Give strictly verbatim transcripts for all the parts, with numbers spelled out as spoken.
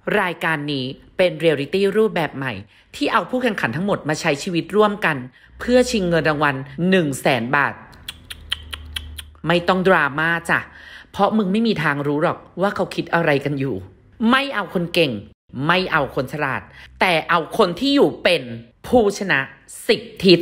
รายการนี้เป็นเรียลลิตี้รูปแบบใหม่ที่เอาผู้แข่งขันทั้งหมดมาใช้ชีวิตร่วมกันเพื่อชิงเงินรางวัล หนึ่งแสน บาทไม่ต้องดราม่าจ้ะเพราะมึงไม่มีทางรู้หรอกว่าเขาคิดอะไรกันอยู่ไม่เอาคนเก่งไม่เอาคนฉลาดแต่เอาคนที่อยู่เป็นผู้ชนะสิบทิศ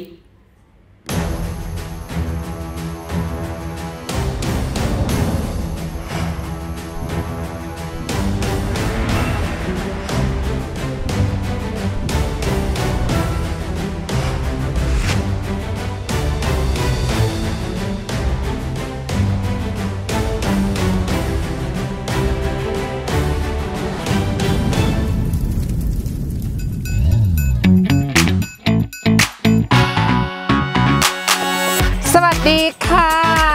ดีค่ะ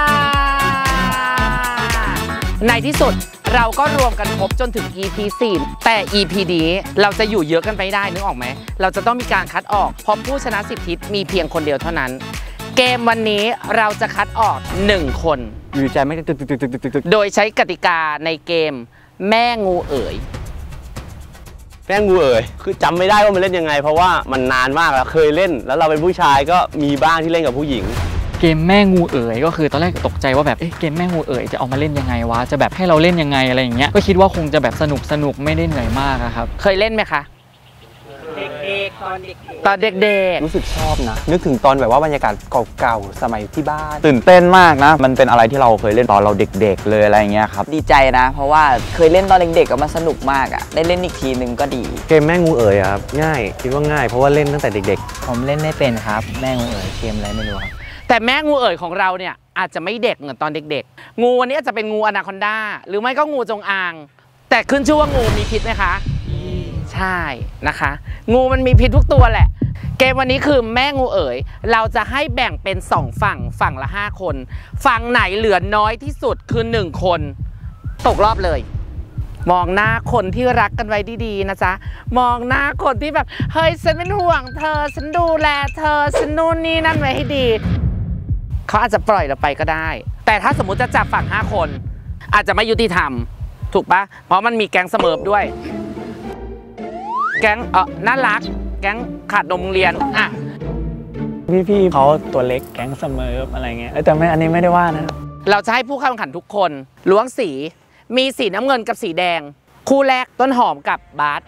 ในที่สุดเราก็รวมกันครบจนถึง อี พี สี่แต่ อี พี นี้เราจะอยู่เยอะกันไปได้นึกออกไหมเราจะต้องมีการคัดออกเพราะผู้ชนะสิบทิศมีเพียงคนเดียวเท่านั้นเกมวันนี้เราจะคัดออกหนึ่งคนอยู่ใจไม่ตึกตึกตึกตึกตึกโดยใช้กติกาในเกมแม่งูเอ๋ยแม่งูเอ๋ยคือจำไม่ได้ว่ามันเล่นยังไงเพราะว่ามันนานมากแล้วเคยเล่นแล้วเราเป็นผู้ชายก็มีบ้างที่เล่นกับผู้หญิงเกมแม่งูเอ๋ยก็คือตอนแรกตกใจว่าแบบเอ๊ะเกมแม่งูเอ๋ยจะเอามาเล่นยังไงวะจะแบบให้เราเล่นยังไงอะไรอย่างเงี้ยก็คิดว่าคงจะแบบสนุกสนุกไม่ได้เหนื่อยมากครับเคยเล่นไหมคะเด็กๆตอนเด็กๆตอนเด็กๆรู้สึกชอบนะนึกถึงตอนแบบว่าบรรยากาศเก่าๆสมัยที่บ้านตื่นเต้นมากนะมันเป็นอะไรที่เราเคยเล่นตอนเราเด็กๆเลยอะไรเงี้ยครับดีใจนะเพราะว่าเคยเล่นตอนเด็กๆก็มันสนุกมากอ่ะได้เล่นอีกทีนึงก็ดีเกมแม่งูเอ๋ยครับง่ายคิดว่าง่ายเพราะว่าเล่นตั้งแต่เด็กๆผมเล่นไม่เป็นครับแม่งูเอ๋ยเกมอะไรไม่รู้ครับแต่แม่งูเอ๋ยของเราเนี่ยอาจจะไม่เด็กเหมือนตอนเด็กๆงูวันนี้อาจจะเป็นงูอนาคอนดาหรือไม่ก็งูจงอางแต่ขึ้นชื่อว่างูมีพิษไหมคะใช่นะคะงูมันมีพิษทุกตัวแหละเกมวันนี้คือแม่งูเอ๋ยเราจะให้แบ่งเป็นสองฝั่งฝั่งละห้าคนฝั่งไหนเหลือน้อยที่สุดคือหนึ่งคนตกรอบเลยมองหน้าคนที่รักกันไว้ดีๆนะจ๊ะมองหน้าคนที่แบบเฮ้ยฉันเป็นห่วงเธอฉันดูแลเธอฉันนู่นนี่นั่นไว้ให้ดีเขาอาจจะปล่อยเราไปก็ได้แต่ถ้าสมมุติจะจับฝั่งห้าคนอาจจะไม่ยุติธรรมถูกปะเพราะมันมีแก๊งเสมอด้วยแก๊งเออน่ารักแก๊งขาดนมเรียนอ่ะพี่ๆเขาตัวเล็กแก๊งเสมออะไรเงี้ยแต่ไม่อันนี้ไม่ได้ว่านะเราจะให้ผู้เข้าแข่งขันทุกคนล้วงสีมีสีน้ำเงินกับสีแดงคู่แรกต้นหอมกับบาส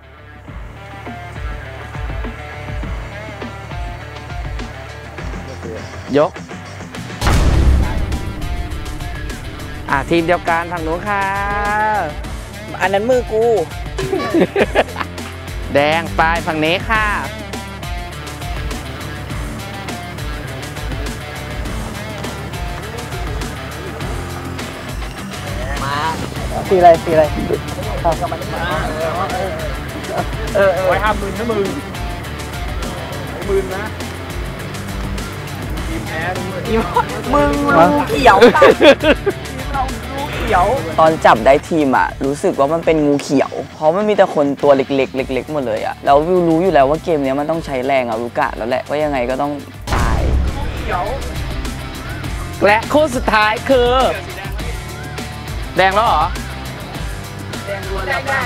ยกอ่ะทีมเดียวกันทางนู้นค่ะอันนั้นมือกูแดงปลายฝั่งนี้ค่ะมาสีอะไรสีอะไรเออไว้ห้ามมือนะมือมือนะทีมแพ้มึงงูเขียวเรางูเขียวตอนจับได้ทีมอ่ะรู้สึกว่ามันเป็นงูเขียวเพราะมันมีแต่คนตัวเล็กๆเล็กๆหมดเลยอ่ะแล้ววิวรู้อยู่แล้วว่าเกมนี้มันต้องใช้แรงอ่ะรู้กะแล้วแหละว่ายังไงก็ต้องตายและคู่สุดท้ายคือแดงแล้วเหรอแดงล้วนแล้วไป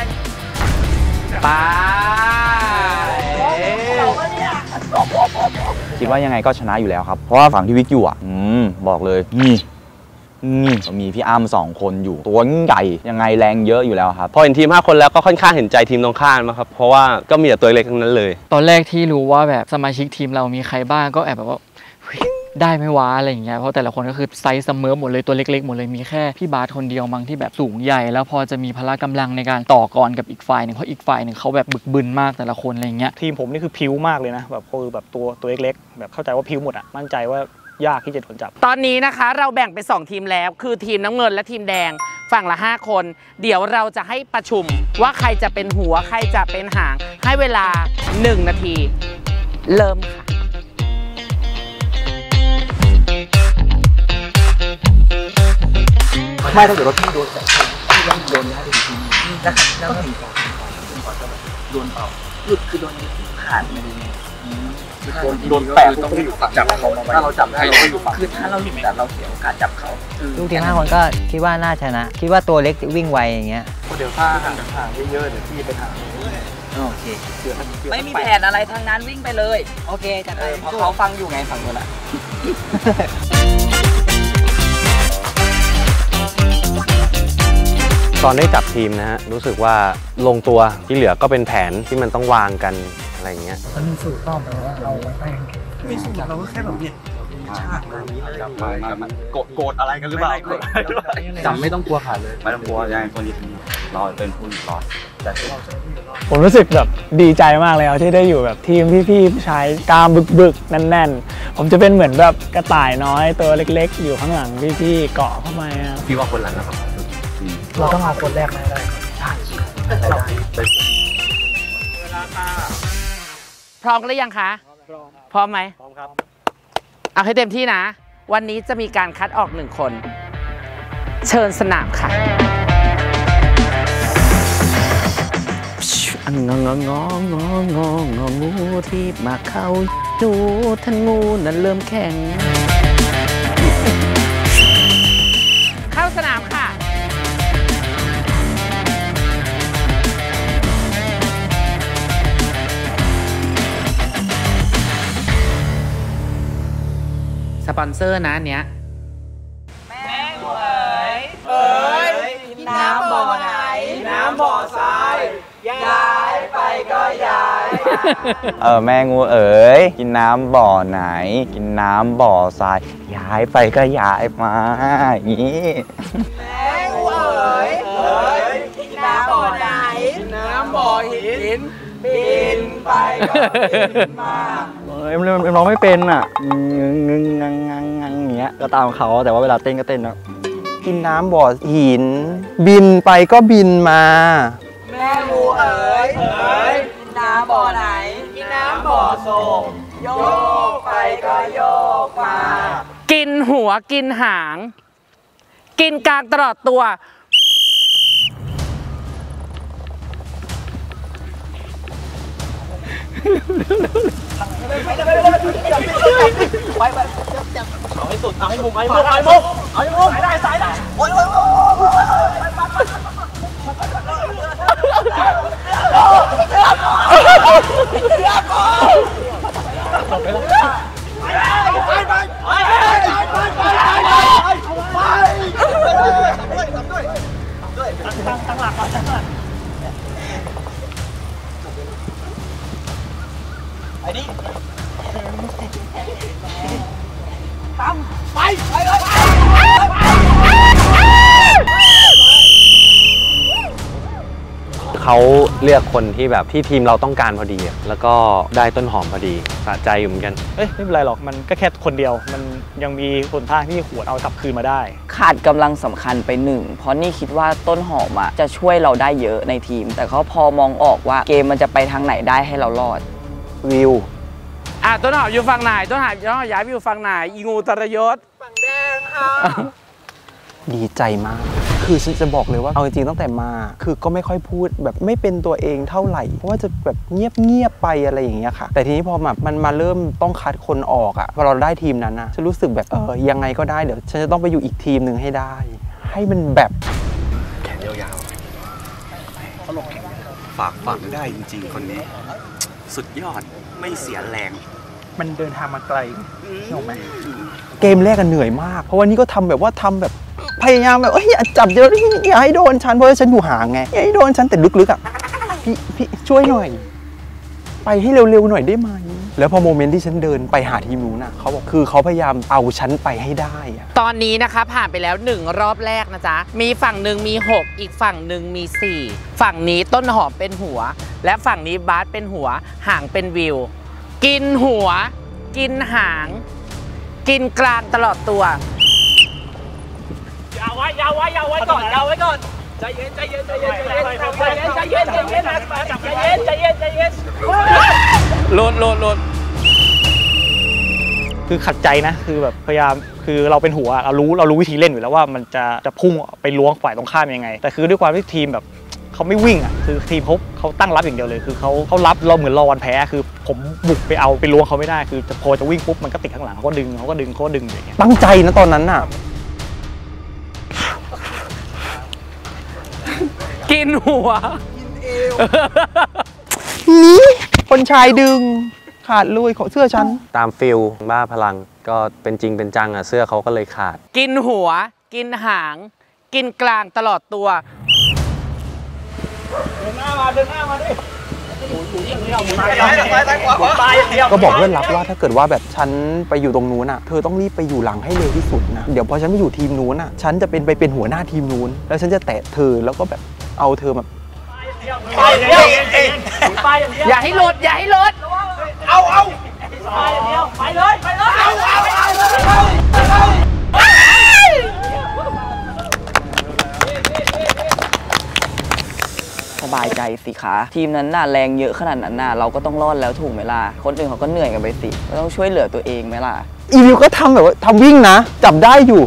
คิดว่ายังไงก็ชนะอยู่แล้วครับเพราะว่าฝั่งที่วิกอยู่อ่ะอืมบอกเลยนี่นี่มีพี่อ้ำสองคนอยู่ตัวใหญ่ยังไงแรงเยอะอยู่แล้วครับพอเห็นทีมห้าคนแล้วก็ค่อนข้างเห็นใจทีมตรงข้ามนะครับเพราะว่าก็มีแต่ตัวเล็กทั้งนั้นเลยตอนแรกที่รู้ว่าแบบสมาชิกทีมเรามีใครบ้างก็แอบแบบว่าได้ไม่ว้าอะไรอย่างเงี้ยเพราะแต่ละคนก็คือไซส์เสมอหมดเลยตัวเล็กๆหมดเลยมีแค่พี่บาสคนเดียวมั้งที่แบบสูงใหญ่แล้วพอจะมีพละกำลังในการต่อกรกับอีกฝ่ายหนึ่งเพราะอีกฝ่ายหนึ่งเขาแบบบึกบึนมากแต่ละคนอะไรเงี้ยทีมผมนี่คือพิ้วมากเลยนะแบบคือแบบตัวตัวเล็กๆแบบเข้าใจว่าพิ้วหมดอ่ะมั่นใจว่ายากที่จะโดนจับตอนนี้นะคะเราแบ่งเป็นสองทีมแล้วคือทีมน้ำเงินและทีมแดงฝั่งละห้าคนเดี๋ยวเราจะให้ประชุมว่าใครจะเป็นหัวใครจะเป็นหางให้เวลาหนึ่งนาทีเริ่มค่ะไม่ถ้าเกิดว่าพี่โดนแต่พี่ต้องโดนย้ายไปทีนี้แล้วแล้วก็ถึงก่อนถึงก่อนจะแบบโดนเป่าหลุดคือโดนขาดไปเลยโดนแปะต้องอยู่ฝั่งจับเขาถ้าเราจับได้เราก็อยู่ฝั่งคือถ้าเราอยู่แต่เราเสียโอกาสจับเขาลูกทีมห้าคนก็คิดว่าน่าชนะคิดว่าตัวเล็กวิ่งไวอย่างเงี้ยเดี๋ยวถ้าห่างห่างเยอะๆเดี๋ยวพี่ไปหาโอเคไม่มีแผนอะไรทั้งนั้นวิ่งไปเลยโอเคจัดไปเพราะเขาฟังอยู่ไงฝั่งนู้นอะตอนได้จับทีมนะฮะรู้สึกว่าลงตัวที่เหลือก็เป็นแผนที่มันต้องวางกันอะไรอย่างเงี้ยมันมีสูตรต้องแต่ว่าเราไม่ไม่สูตรเราก็แค่แบบเนี่ยจับไปมันโกรธโกรธอะไรกันหรือเปล่าจำไม่ต้องกลัวขาดเลยไม่ต้องกลัวยังไงคนนี้เราเป็นผู้รอดแต่ผมรู้สึกแบบดีใจมากเลยที่ได้อยู่แบบทีมพี่ๆผู้ชายกล้ามบึกๆแน่นๆผมจะเป็นเหมือนแบบกระต่ายน้อยตัวเล็กๆอยู่ข้างหลังพี่ๆเกาะเข้ามาพี่ว่าคนหลังนะครับเราต้องเอาคนแรกมาได้พร้อมกันหรือยังคะพร้อมไหมพร้อมครับเอาให้เต็มที่นะวันนี้จะมีการคัดออกหนึ่งคนเชิญสนามค่ะงองงองงองงองงูที่มาเข้าดูท่านงูนั้นเริ่มแข็งเข้าสนามค่ะสปอนเซอร์นะเนี้ยแม่งเอ๋ยเอ๋ยกินน้ำบ่อไหนน้ำบ่อทรายย้ายไปก็ย้ายเออแม่งูเอ๋ยกินน้ำบ่อไหนกินน้ำบ่อทรายย้ายไปก็ย้ายมาอย่างนี้แม่งูเอ๋ยเอ๋ยกินน้ำบ่อไหนน้ำบ่อหินบินไปก็บินมาเอ็มเอ็มร้องไม่เป็นอ่ะงึงงึงงังงังงังอย่างเงี้ยก็ตามเขาแต่ว่าเวลาเต้นก็เต้นนะกินน้ำบ่อหินบินไปก็บินมาแม่งูเอ๋ยเอ๋ยกินน้ำบ่อไหนกินน้ำบ่อโศกโยกไปก็โยกมากินหัวกินหางกินกลางตลอดตัวไปไปจับเอาให้สุดเอาให้มุมเอาให้มุมเอาให้มุมเอาให้มุมสายได้สายได้โอ้ยโอ้ยโอ้ตั้งหลักก่อนตั้งหลักไอ้นี่ตั้มไปไปเลยเขาเลือกคนที่แบบที่ทีมเราต้องการพอดีแล้วก็ได้ต้นหอมพอดีสะใจอยู่เหมือนกันเอ้ยไม่เป็นไรหรอกมันก็แค่คนเดียวมันยังมีคนทางที่ขวดเอากลับคืนมาได้ขาดกำลังสำคัญไปหนึ่งเพราะนี่คิดว่าต้นหอมอ่ะจะช่วยเราได้เยอะในทีมแต่เขาพอมองออกว่าเกมมันจะไปทางไหนได้ให้เรารอดวิวอ่ะต้นหอมอยู่ฝั่งไหนต้นหอมต้นหอมย้ายไปอยู่ฝั่งไหนอีงูตรยศฝั่งแดงค่ะดีใจมากคือฉันจะบอกเลยว่าเอาจริงๆตั้งแต่มาคือก็ไม่ค่อยพูดแบบไม่เป็นตัวเองเท่าไหร่เพราะว่าจะแบบเงียบๆไปอะไรอย่างเงี้ยค่ะแต่ทีนี้พอแบบมันมาเริ่มต้องคัดคนออกอ่ะพอเราได้ทีมนั้นนะฉันรู้สึกแบบเออยังไงก็ได้เดี๋ยวฉันจะต้องไปอยู่อีกทีมหนึ่งให้ได้ให้มันแบบแขนยาวๆเขาลงแขนฝากฝังได้จริงๆคนนี้สุดยอดไม่เสียแรงมันเดินทางมาไกลใช่ไหมเกมแรกกันเหนื่อยมากเพราะว่านี่ก็ทำแบบว่าทำแบบพยายามแบบเอ้ยอย่าจับเยอะอย่าให้โดนฉันเพราะว่าฉันอยู่ห่างไงอย่าให้โดนฉันแต่ลึกๆอ่ะพี่พี่ช่วยหน่อยไปให้เร็วๆหน่อยได้ไหมแล้วพอโมเมนต์ที่ฉันเดินไปหาทีมนู้นน่ะเขาบอกคือเขาพยายามเอาฉันไปให้ได้อะตอนนี้นะคะผ่านไปแล้วหนึ่งรอบแรกนะจ๊ะมีฝั่งหนึ่งมีหกอีกฝั่งหนึ่งมีสี่ฝั่งนี้ต้นหอมเป็นหัวและฝั่งนี้บาสเป็นหัวหางเป็นวิวกินหัวกินหางกินกลางตลอดตัวยาวไว้ยาวไว้ยาวไว้ก่อนยาวไว้ก่อนใจเย็นใจเย็นใจเย็นใจเย็นใจเย็นใจเย็นใจเย็นใจเย็นใจเย็นใจเย็นหลุดหลุดหลุดคือขัดใจนะคือแบบพยายามคือเราเป็นหัวเรารู้เรารู้วิธีเล่นอยู่แล้วว่ามันจะจะพุ่งไปล้วงฝ่ายตรงข้ามยังไงแต่คือด้วยความที่ทีมแบบเขาไม่วิ่งอ่ะคือทีมเขาเขาตั้งรับอย่างเดียวเลยคือเขาเขารับเราเหมือนรอวันแพ้คือผมบุกไปเอาไปล้วงเขาไม่ได้คือจะพอจะวิ่งปุ๊บมันก็ติดข้างหลังเขาก็ดึงเขาก็ดึงเขาก็ดึงอย่างเงี้ยตั้งใจนะตอนนั้นน่ะกินหัวนี่คนชายดึงขาดเลยของเสื้อฉันตามฟิลบ้าพลังก็เป็นจริงเป็นจังอ่ะเสื้อเขาก็เลยขาดกินหัวกินหางกินกลางตลอดตัวเดินหน้ามาเดินหน้ามาดิก็บอกเพื่อนรักว่าถ้าเกิดว่าแบบฉันไปอยู่ตรงนู้นอ่ะเธอต้องรีบไปอยู่หลังให้เร็วที่สุดนะเดี๋ยวพอฉันไปอยู่ทีมนู้นอ่ะฉันจะเป็นไปเป็นหัวหน้าทีมนู้นแล้วฉันจะแตะเธอแล้วก็แบบเอาเธอแบบไปอย่างเดียวไปอย่างเดียวอย่าให้หลุดอย่าให้หลุดเอาเอาไปอย่างเดียวไปเลยไปเลยเอาเอาเอาสบายใจสิคะทีมนั้นน่ะแรงเยอะขนาดนั้นน่ะเราก็ต้องรอดแล้วถูกไหมล่ะคนอื่นเขาก็เหนื่อยกันไปสิก็ต้องช่วยเหลือตัวเองไหมล่ะอีวิวก็ทำแบบว่าทำวิ่งนะจับได้อยู่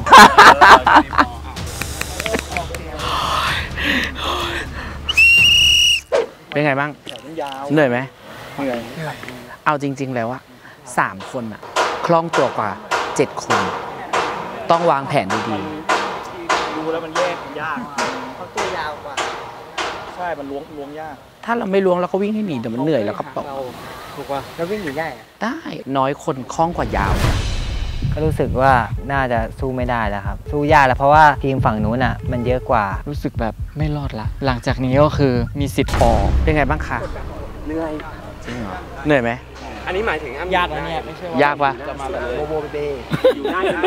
เป็นไงบ้างเหนื่อยไหมเหนื่อยเอาจริงๆแล้วอะสามคนอะคล่องตัวกว่าเจ็ดคนต้องวางแผนดีๆดูแล้วมันแยกยากเขาตัวยาวกว่าใช่มันล้วงล้วงยากถ้าเราไม่ล้วงเราก็วิ่งให้หนีเดี๋ยวมันเหนื่อยแล้วก็ตกถูกป่ะแล้ววิ่งหนีได้ได้น้อยคนคล่องกว่ายาวก็รู้สึกว่าน่าจะสู้ไม่ได้แล้วครับสู้ยากแล้วเพราะว่าทีมฝั่งนู้นอ่ะมันเยอะกว่ารู้สึกแบบไม่รอดละหลังจากนี้ก็คือมีสิทธิ์ออกเป็นไงบ้างคะเหนื่อยจริงเหรอเหนื่อยไหมอันนี้หมายถึงยากนะเนี่ยไม่ใช่ว่ายากปะจะมาแบบโบโบเบอยู่ง่ายนะ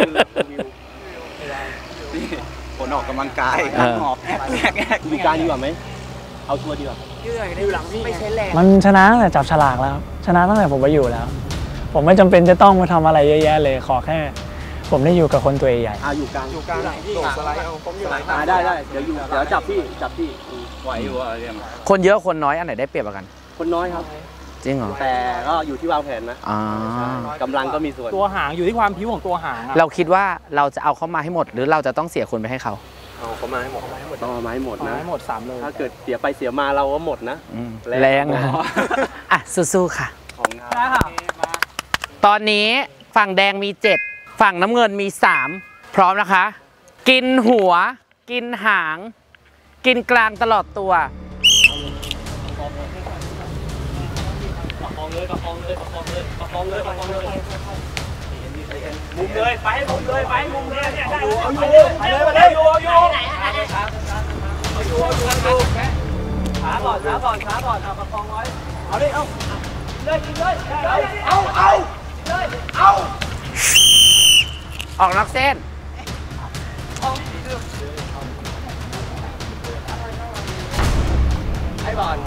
ผลออกกำลังกายหอบแอกแอกแอกมีการดีกว่าไหมเอาชัวร์ดีกว่าอยู่หลังพี่ไม่ใช้แรงมันชนะตั้งแต่จับฉลากแล้วชนะตั้งแต่ผมไปอยู่แล้วผมไม่จำเป็นจะต้องมาทำอะไรเยอะแยะเลยขอแค่ผมได้อยู่กับคนตัวใหญ่อ่าอยู่กลางอยู่กลางโดดสไลด์เอาผมอยู่หลังได้ได้เดี๋ยวอยู่เดี๋ยวจับพี่จับพี่ไหวอยู่อะไรเงี้ยคนเยอะคนน้อยอันไหนได้เปรียบกันคนน้อยครับจริงเหรอแต่ก็อยู่ที่วางแผนนะกำลังก็มีส่วนตัวหางอยู่ที่ความพิ้วของตัวหางเราคิดว่าเราจะเอาเขามาให้หมดหรือเราจะต้องเสียคนไปให้เขาเอาเขามาให้หมดต้องเอามาให้หมดนะให้หมดสามเลยถ้าเกิดเสียไปเสียมาเราก็หมดนะแรงอ่ะสู้ๆค่ะของได้ค่ะตอนนี้ฝั่งแดงมีเจ็ดฝั่งน้ำเงินมีสามพร้อมนะคะกินหัวกินหางกินกลางตลอดตัวประคองเลยประคองเลยประคองเลยประคองเลยประคองเลยมุมเลยไปมุมเลยไปมุมเลยเนี่ยได้ไปเลยไปเลยอยู่อยู่อยู่อยู่ช้าก่อนช้าก่อนช้าก่อนเอาประคองไว้เอาดิเอาเลยกินเลยเอาเอาเลยเอาออกนอกเส้นไอ้บอล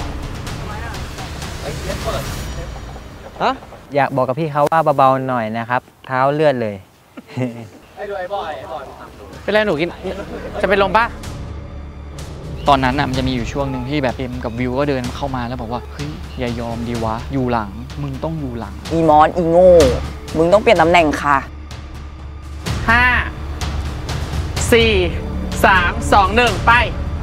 ฮะอยากบอกกับพี่เขาว่าเบาๆหน่อยนะครับเท้าเลือดเลยไอ้ดูไอ้บอยไอ้บอลเป็นไรหนูกินจะไปลงปะตอนนั้นน่ะมันจะมีอยู่ช่วงหนึ่งที่แบบเอ็มกับวิวก็เดินเข้ามาแล้วบอกว่าเฮ้ยอย่ายอมดีวะอยู่หลังมึงต้องอยู่หลังอีมอสอีโง่มึงต้องเปลี่ยนตำแหน่งค่ะห้าสี่สามสองหนึ่งไป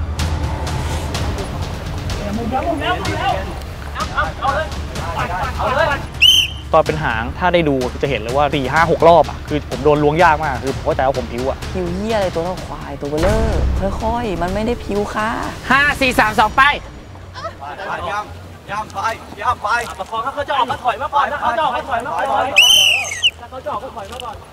มุมแล้วมุมแล้วมุมแล้วเอาเอาเลยเอาเลยตอนเป็นหางถ้าได้ดูจะเห็นเลยว่าสี่ห้าหกรอบอ่ะคือผมโดนล้วงยากมากคือผมเข้าใจว่าผมพิ้วอ่ะพิ้วเหี้ยอะไรตัวเท่าควายตัวเบลอค่อยๆมันไม่ได้พิ้วค่ะห้าสี่สามสองไปย่ำย่ำไปย่ำไปประคองถ้าเขาจะออกมาถอยมาก่อนถ้าเขาจะออกมาถอยมาก่อนถ้าเขาจะออกมาถอยมาก่อน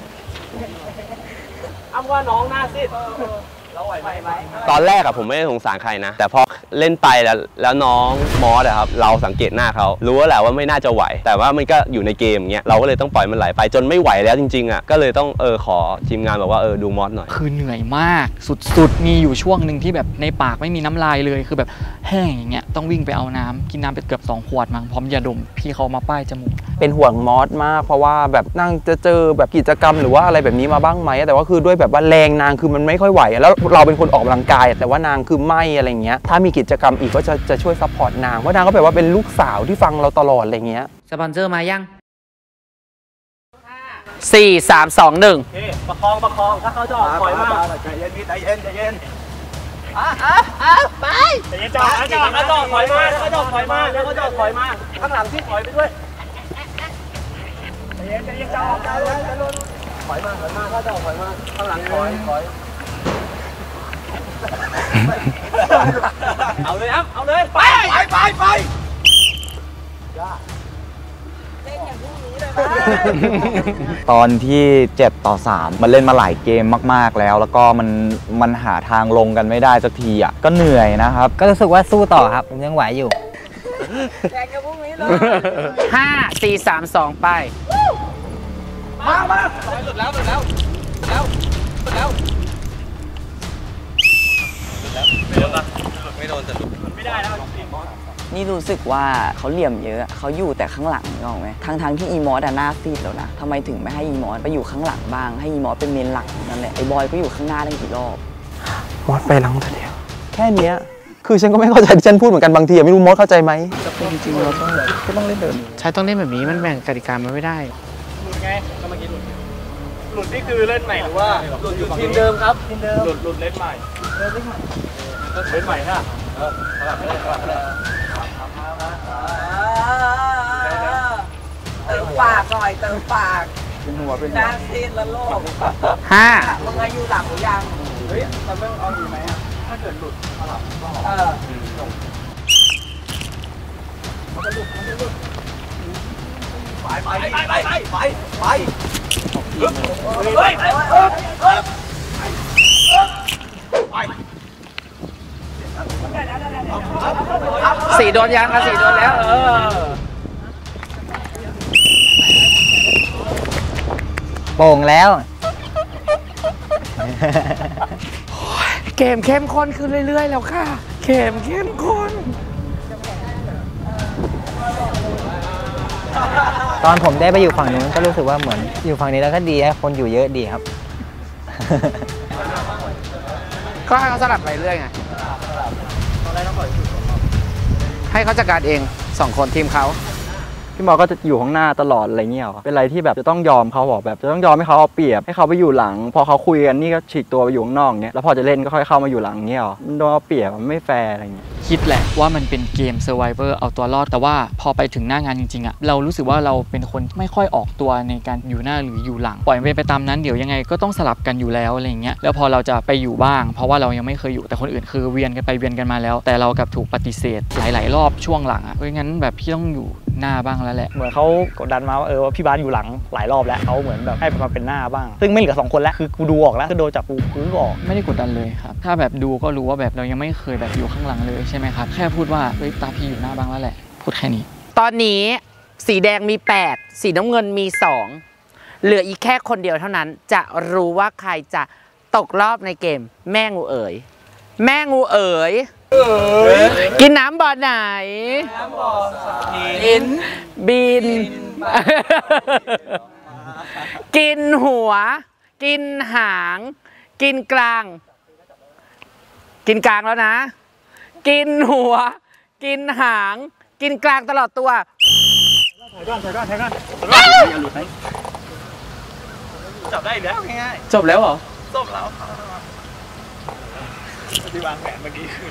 อ้ำว่าน้องหน้าซิดเราไหวไหมตอนแรกอะผมไม่ได้สงสารใครนะแต่พอเล่นไปแล้วแล้วน้องมอสอะครับเราสังเกตหน้าเขารู้แล้วแหละว่าไม่น่าจะไหวแต่ว่ามันก็อยู่ในเกมอย่างเงี้ยเราก็เลยต้องปล่อยมันไหลไปจนไม่ไหวแล้วจริงๆอะก็เลยต้องเออขอทีมงานบอกว่าเออดูมอสหน่อยคือเหนื่อยมากสุดๆมีอยู่ช่วงหนึ่งที่แบบในปากไม่มีน้ำลายเลยคือแบบแห้งอย่างเงี้ยต้องวิ่งไปเอาน้ำกินน้ำไปเกือบสองขวดมั้งพร้อมยาดมพี่เขามาป้ายจมูกเป็นห่วงมอสมากเพราะว่าแบบนั่งจะเจอแบบกิจกรรมหรือว่าอะไรแบบนี้มาบ้างไหมแต่ว่าคือด้วยแบบว่าแรงนางคือมันไม่ค่อยไหวแล้วเราเป็นคนออกกำลังกายแต่ว่านางคือไม่อะไรเงี้ยถ้ามีกิจกรรมอีกก็จะจะช่วยซัพพอร์ตนางเพราะนางก็แบบว่าเป็นลูกสาวที่ฟังเราตลอดอะไรเงี้ยสปอนเซอร์มายังสี่สามสองหนึ่งประคองประคองถ้าเขาจะออกถอยมาใจเย็นพี่ใจเย็นใจเย็นไปเดี๋ยวจอดจอดจอดถอยมาแล้วก็จอดถอยมาแล้วก็จอดถอยมาข้างหลังที่ถอยไปด้วยเดี๋ยวจะยังจอดถอยมาถอยมาก็จอดถอยมาข้างหลังถอยถอยเอาเลยครับเอาเลยไปไปไปไปตอนที่เจ็ดต่อสามมันเล่นมาหลายเกมมากๆแล้ว แล้วก็มันมันหาทางลงกันไม่ได้สักทีอ่ะก็เหนื่อยนะครับก็รู้สึกว่าสู้ต่อครับผมยังไหวอยู่ห้าสี่สามสองไปมามาหลุดแล้วหลุดแล้วหลุดแล้วหลุดแล้วนี่รู้สึกว่าเขาเหลี่ยมเยอะเขาอยู่แต่ข้างหลังนึกออกไหมทั้งทั้งที่อีมอสอะหน้าฟีดแล้วนะทำไมถึงไม่ให้อีมอสไปอยู่ข้างหลังบ้างให้อีมอสเป็นเมนหลักนั่นแหละไอ้บอยก็อยู่ข้างหน้าได้กี่รอบมอสไปหลังแต่เดียวแค่เนี้ยคือฉันก็ไม่เข้าใจฉันพูดเหมือนกันบางทีไม่รู้มอสเข้าใจไหมจริงๆเราต้องก็ต้องเล่นเดินใช่ต้องเล่นแบบนี้มันแบ่งกติกามันไม่ได้หลุดไงก็เมื่อกี้หลุดหลุดนี่คือเล่นใหม่หรือว่าหลุดอยู่ทีมเดิมครับทีมเดิมหลุดหลุดเล่นใหม่เล่นใหม่เล่นใหม่ฮะเออสลับเลยสลับเลยเติมปากหน่อยเติมปากเป็นหัวเป็นหน้าซีดแล้วโลกห้ามึงอายุหลังหรือยังเฮ้ยมันไม่เอาอยู่ไหมอ่ะถ้าเกิดหลุดเอาหลับเออไปไปไปไปไปไปไปเฮ้ยสี่โดนยังค่ะสี่โดนแล้วเออโป่งแล้วเกมเข้มข้นขึ้นเรื่อยๆแล้วค่ะเกมเข้มข้นตอนผมได้ไปอยู่ฝั่งนู้นก็รู้สึกว่าเหมือนอยู่ฝั่งนี้แล้วก็ดีนะคนอยู่เยอะดีครับก็ให้เขาสลับไปเรื่อยไงให้เขาจัดการเองสองคนทีมเขาพี่มอก็จะอยู่ข้างหน้าตลอดอะไรเงี้ยหรอเป็นอะไรที่แบบจะต้องยอมเขาบอกแบบจะต้องยอมให้เขาเอาเปรียบให้เขาไปอยู่หลังพอเขาคุยกันนี่ก็ฉีกตัวไปอยู่ข้างนอกเงี้ยแล้วพอจะเล่นก็ค่อยเข้ามาอยู่หลังเงี้ยหรอมันโดนเอาเปรียบมันไม่แฟร์อะไรเงี้ยคิดแหละว่ามันเป็นเกม Survivor เอาตัวรอดแต่ว่าพอไปถึงหน้างานจริงๆอ่ะเรารู้สึกว่าเราเป็นคนไม่ค่อยออกตัวในการอยู่หน้าหรืออยู่หลังปล่อยไปไปตามนั้นเดี๋ยวยังไงก็ต้องสลับกันอยู่แล้วอะไรเงี้ยแล้วพอเราจะไปอยู่บ้างเพราะว่าเรายังไม่เคยอยู่แต่คนอื่นคือเวียนกันไปเวียนกันมาแล้วแต่เรากับถูกปฏิเสธหลายๆรอบช่วงหลังอ่ะเพราะงั้นแบบพี่ต้องอยู่หน้าบ้างแล้วแหละเหมือนเขากดดันมาว่าเออว่าพี่บาสอยู่หลังหลายรอบแล้วเขาเหมือนแบบให้มาเป็นหน้าบ้างซึ่งไม่เหลือสองคนแล้วคือกูดูออกแล้วคือโดนจับกูคือออกไม่ได้กดดันเลยครับถ้าแบบดูก็รู้ว่าแบบเรายังไม่เคยแบบอยู่ข้างหลังเลยใช่ไหมครับแค่พูดว่าเฮ้ยตาพี่อยู่หน้าบ้างแล้วแหละพูดแค่นี้ตอนนี้สีแดงมีแปดสีน้ำเงินมีสองเหลืออีกแค่คนเดียวเท่านั้นจะรู้ว่าใครจะตกรอบในเกมแม่งูเอ๋ยแม่งูเอ๋ยกินน้ำบ่อไหนกินบินกินหัวกินหางกินกลางกินกลางแล้วนะกินหัวกินหางกินกลางตลอดตัวถ่ายก่อนถ่ายก่อนถ่ายก่อนอย่าหลุดไหมจับได้แล้วง่ายจบแล้วเหรอจบแล้วที่วางแผนเมื่อกี้คือ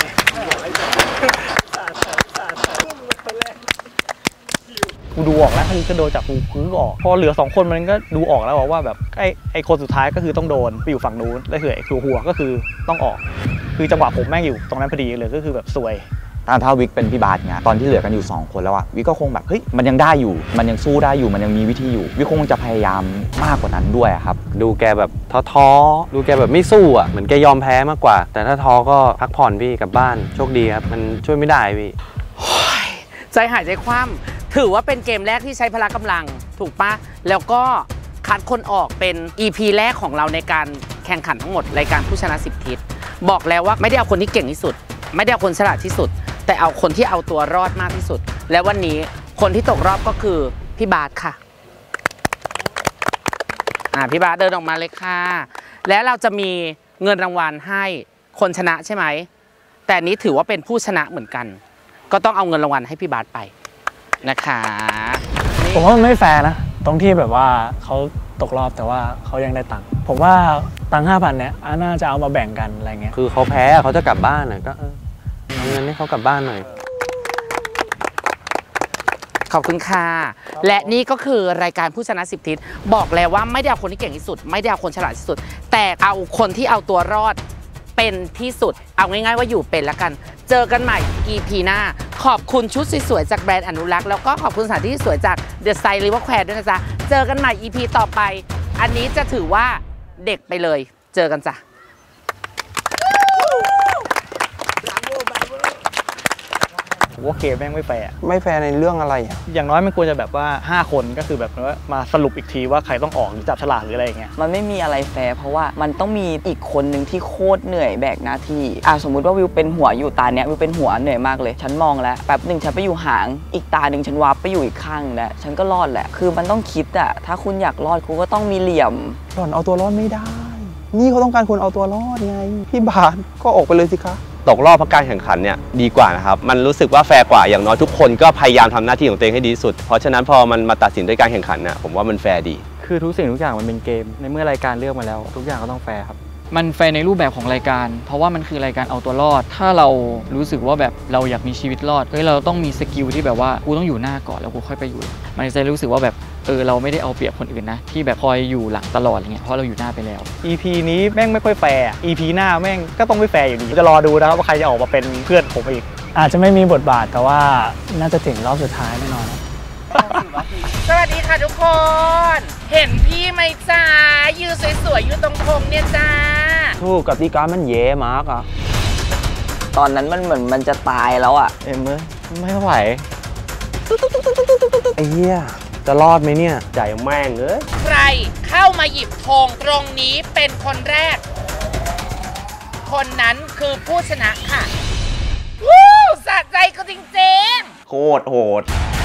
กูดูออกแล้วคือจะโดนจากกูคือออกพอเหลือสองคนมันก็ดูออกแล้วว่าแบบไอ้ไอ้คนสุดท้ายก็คือต้องโดนไปอยู่ฝั่งนู้นแล้วคือไอ้คือหัวก็คือต้องออกคือจังหวะผมแม่งอยู่ตรงนั้นพอดีเลยก็คือแบบซวยถ้าถ้าวิกเป็นพี่บาสเงี้ยตอนที่เหลือกันอยู่สองคนแล้วอะวิกก็คงแบบเฮ้ยมันยังได้อยู่มันยังสู้ได้อยู่มันยังมีวิธีอยู่วิกคงจะพยายามมากกว่านั้นด้วยครับดูแกแบบท้อๆดูแกแบบไม่สู้อ่ะเหมือนแกยอมแพ้มากกว่าแต่ถ้าท้อก็พักผ่อนพี่กลับบ้านโชคดีครับมันช่วยไม่ได้พี่ใจหายใจคว่ำถือว่าเป็นเกมแรกที่ใช้พละกำลังถูกปะแล้วก็คัดคนออกเป็น อี พี แรกของเราในการแข่งขันทั้งหมดรายการผู้ชนะสิบทิศบอกแล้วว่าไม่ได้เอาคนที่เก่งที่สุดไม่ได้เอาคนฉลาดที่สุดแต่เอาคนที่เอาตัวรอดมากที่สุดและวันนี้คนที่ตกรอบก็คือพี่บาสค่ะอ่าพี่บาสเดินออกมาเลยค่ะและเราจะมีเงินรางวัลให้คนชนะใช่ไหมแต่นี้ถือว่าเป็นผู้ชนะเหมือนกันก็ต้องเอาเงินรางวัลให้พี่บาสไปนะคะผมว่ามันไม่แฟร์นะตรงที่แบบว่าเขาตกรอบแต่ว่าเขายังได้ตังค์ผมว่าตังค์ห้าพันเนี้ยน่าจะเอามาแบ่งกันอะไรเงี้ยคือเขาแพ้เขาจะกลับบ้านน่ะก็เออเอาเงินให้เขากลับบ้านหน่อยขอบคุณค่ะและนี่ก็คือรายการผู้ชนะสิบทิศบอกแล้วว่าไม่ได้เอาคนที่เก่งที่สุดไม่ได้เอาคนฉลาดที่สุดแต่เอาคนที่เอาตัวรอดเป็นที่สุดเอาง่ายๆว่าอยู่เป็นละกันเจอกันใหม่ อี พี หน้าขอบคุณชุดสวยๆจากแบรนด์อนุรักษ์แล้วก็ขอบคุณสถานที่สวยจากเดอะไซริเวอร์แควร์ด้วยนะจ๊ะเจอกันใหม่ อี พี ต่อไปอันนี้จะถือว่าเด็กไปเลยเจอกันจ้ะว่าเกมแม่งไม่แฟร์ไม่แฟร์ในเรื่องอะไรอ่ะอย่างน้อยมันควรจะแบบว่าห้าคนก็คือแบบว่ามาสรุปอีกทีว่าใครต้องออกหรือจับฉลากหรืออะไรอย่างเงี้ยมันไม่มีอะไรแฟร์เพราะว่ามันต้องมีอีกคนหนึ่งที่โคตรเหนื่อยแบกหน้าที่อ่ะสมมุติว่าวิวเป็นหัวอยู่ตาเนี้ยวิวเป็นหัวเหนื่อยมากเลยฉันมองแล้วแป๊บหนึ่งฉันไปอยู่หางอีกตาหนึ่งฉันวับไปอยู่อีกข้างแล้วฉันก็รอดแหละคือมันต้องคิดอ่ะถ้าคุณอยากรอดคุณก็ต้องมีเหลี่ยมหล่อนเอาตัวรอดไม่ได้นี่เขาต้องการคนเอาตัวรอดไงพี่บาสก็ออกไปเลยสิคะตกรอบเพราะการแข่งขันเนี่ยดีกว่านะครับมันรู้สึกว่าแฟร์กว่าอย่างน้อยทุกคนก็พยายามทำหน้าที่ของตัวเองให้ดีที่สุดเพราะฉะนั้นพอมันมาตัดสินด้วยการแข่งขันเนี่ยผมว่ามันแฟร์ดีคือทุกสิ่งทุกอย่างมันเป็นเกมในเมื่อรายการเลือกมาแล้วทุกอย่างก็ต้องแฟร์ครับมันแฟร์ในรูปแบบของรายการเพราะว่ามันคือรายการเอาตัวรอดถ้าเรารู้สึกว่าแบบเราอยากมีชีวิตรอดเฮ้ยเราต้องมีสกิลที่แบบว่ากูต้องอยู่หน้าก่อนแล้วกูค่อยไปอยู่มันจะรู้สึกว่าแบบเออเราไม่ได้เอาเปรียบคนอื่นนะที่แบบคอยอยู่หลังตลอดอะไรเงี้ยเพราะเราอยู่หน้าไปแล้วอี พี นี้แม่งไม่ค่อยแฟร์ อี พี หน้าแม่งก็ต้องไม่แฟร์อยู่ดีจะรอดูนะครับว่าใครจะออกมาเป็นเพื่อนผมอีกอาจจะไม่มีบทบาทแต่ว่าน่าจะถึงรอบสุดท้ายแน่นอนสวัสดีค่ะทุกคนเห็นพี่ไหมจ้ายืนสวยๆอยู่ตรงพงเนี่ยจ้าถูกกติกามันเย่มากอ่ะตอนนั้นมันเหมือนมันจะตายแล้วอ่ะเอ็มเอ้ยไม่ไหวไอ้เหี้ยจะรอดไหมเนี่ยใจแม่งเอ้ยใครเข้ามาหยิบธงตรงนี้เป็นคนแรกคนนั้นคือผู้ชนะค่ะวู้สะใจก็จริงๆโคตรโหด